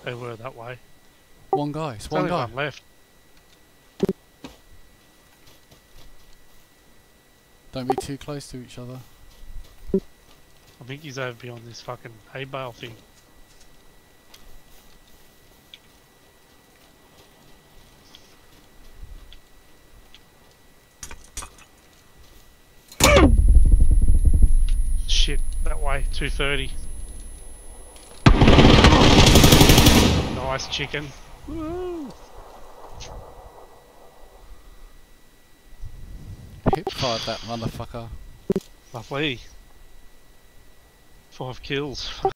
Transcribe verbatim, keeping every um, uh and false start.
they were that way. One guy, it's There's one only guy. one left. Don't be too close to each other. I think he's over beyond this fucking hay bale thing. Shit, that way, two thirty. Nice chicken. Woo! Hip fired that motherfucker. Lovely. Five kills.